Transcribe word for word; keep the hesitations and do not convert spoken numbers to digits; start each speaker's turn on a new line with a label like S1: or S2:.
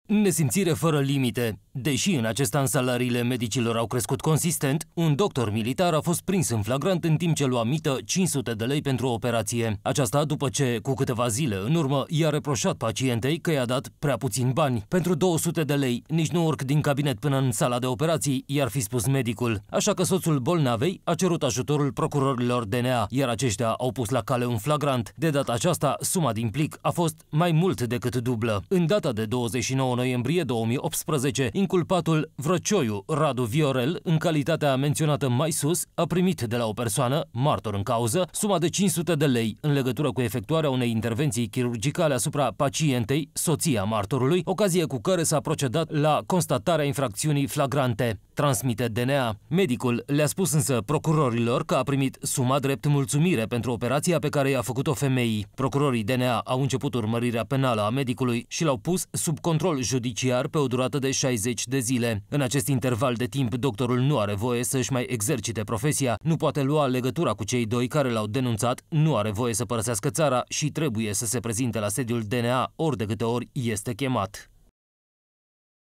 S1: Nesimțire fără limite. Deși în acest an salariile medicilor au crescut consistent, un doctor militar a fost prins în flagrant în timp ce lua mită cinci sute de lei pentru o operație. Aceasta după ce, cu câteva zile în urmă, i-a reproșat pacientei că i-a dat prea puțin bani. Pentru două sute de lei, nici nu urc din cabinet până în sala de operații, i-ar fi spus medicul. Așa că soțul bolnavei a cerut ajutorul procurorilor D N A, iar aceștia au pus la cale un flagrant. De data aceasta, suma din plic a fost mai mult decât dublă. În data de douăzeci și nouă noiembrie două mii optsprezece, inculpatul Vrăcioiu Radu Viorel, în calitatea menționată mai sus, a primit de la o persoană, martor în cauză, suma de cinci sute de lei în legătură cu efectuarea unei intervenții chirurgicale asupra pacientei, soția martorului, ocazie cu care s-a procedat la constatarea infracțiunii flagrante, transmite D N A. Medicul le-a spus însă procurorilor că a primit suma drept mulțumire pentru operația pe care i-a făcut-o femeii. Procurorii D N A au început urmărirea penală a medicului și l-au pus sub control judiciar pe o durată de șaizeci de zile. În acest interval de timp, doctorul nu are voie să-și mai exercite profesia, nu poate lua legătura cu cei doi care l-au denunțat, nu are voie să părăsească țara și trebuie să se prezinte la sediul D N A ori de câte ori este chemat.